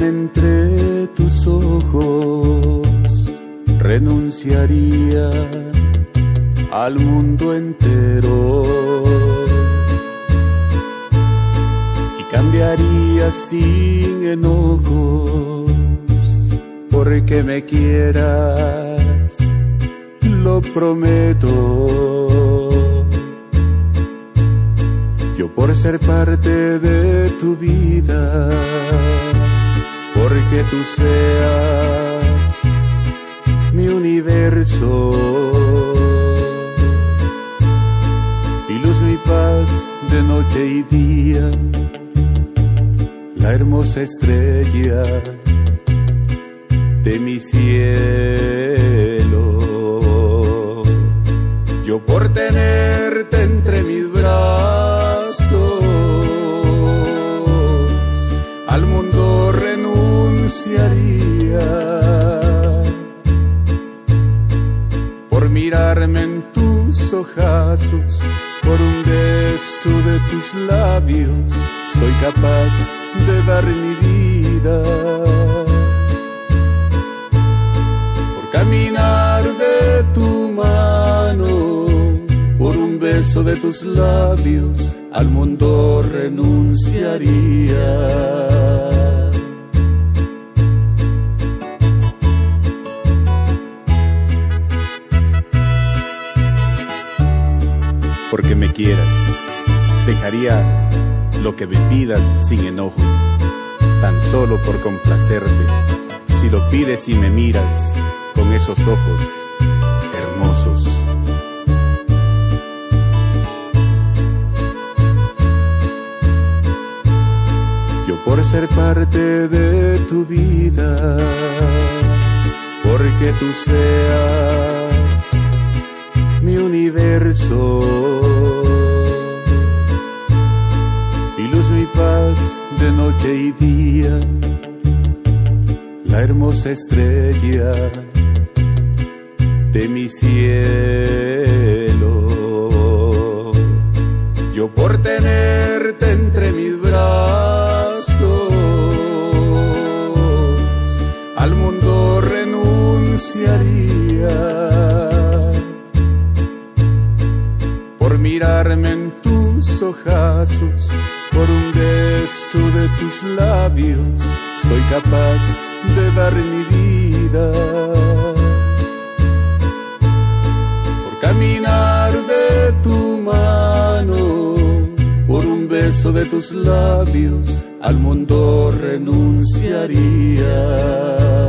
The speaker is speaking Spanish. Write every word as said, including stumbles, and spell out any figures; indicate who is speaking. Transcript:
Speaker 1: entre tus ojos, renunciaría al mundo entero y cambiaría sin enojos porque me quieras, lo prometo. Yo por ser parte de tu vida, porque tú seas mi universo, mi luz, mi paz de noche y día, la hermosa estrella de mi cielo. Yo por tenerte entre mis brazos, al mundo renunciaría, por mirarme en tus ojazos, por un beso de tus labios, soy capaz de dar mi vida, por caminar de tu mano, por un beso de tus labios, al mundo renunciaría. Porque me quieras, dejaría lo que me pidas sin enojo, tan solo por complacerte, si lo pides y me miras con esos ojos hermosos. Yo por ser parte de tu vida, porque tú seas mi universo, mi luz, mi paz de noche y día, la hermosa estrella de mi cielo. Yo por tenerte entre mis brazos, al mundo renunciaría, por mirarme en tus ojazos, por un beso de tus labios, soy capaz de dar mi vida, por caminar de tu mano, por un beso de tus labios, al mundo renunciaría.